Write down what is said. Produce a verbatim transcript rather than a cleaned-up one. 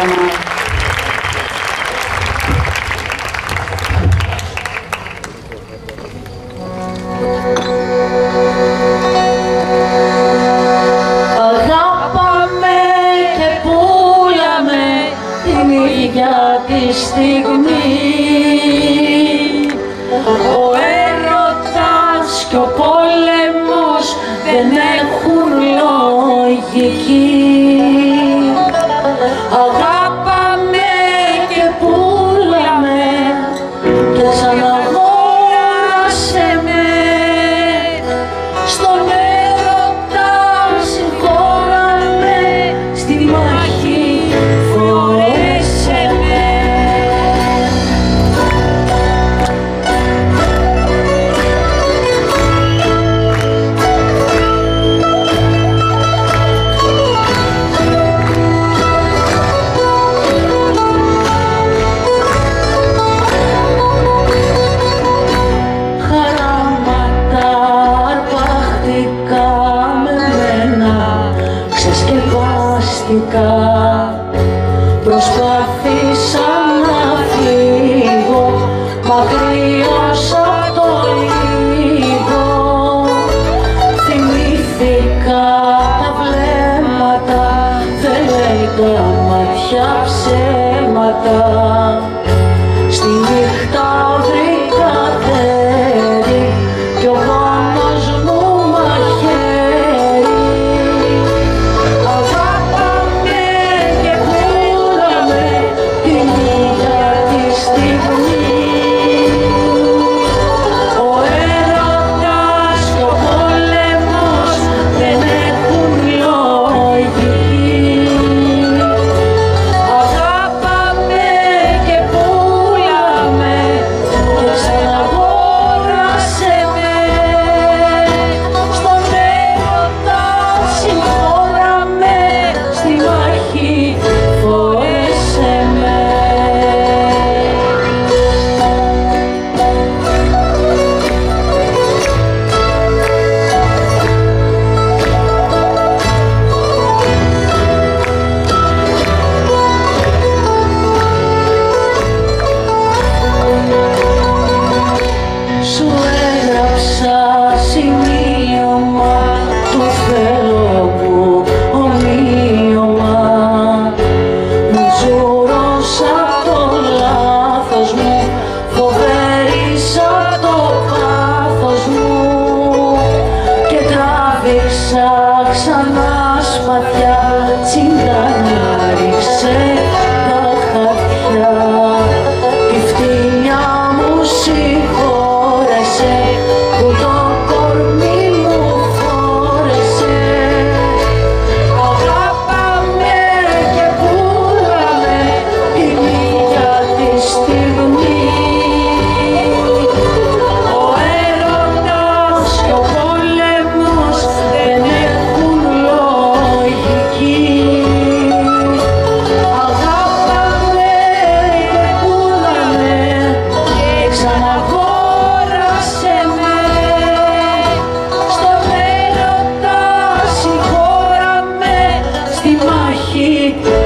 μας. Αγάπαμε και πουλάμε την ίδια τη στιγμή. Ο έρωτας και ο πόλεμος δεν έχουν λογική. Αγάπαμε και πουλάμε και ξαναγόρασε με. Στον έρωτα συγχώραμε, στη μάχη φορέσε με. Προσπάθησα να φύγω μακρύως απ' το λίγο. Θυμήθηκα τα βλέμματα, δεν λέει τα μάτια ψέματα. Στη νύχτα βρήκα τέρι κι ο πόνος μου μαχαίρι. Ξανά σπαθιά, τσιγκάνια ρίξε τα χαρτιά. Τη φτύνια μου συγχώρεσε που το κορμί μου φόρεσε. Αγάπαμε και πουλάμε την ίδια τη στιγμή. Ο έρωτας και ο πόλεμος δεν έχουν λογική. Αγάπαμε και πουλάμε και ξαναγόρασε με. Στον έρωτα συγχώραμε, στη μάχη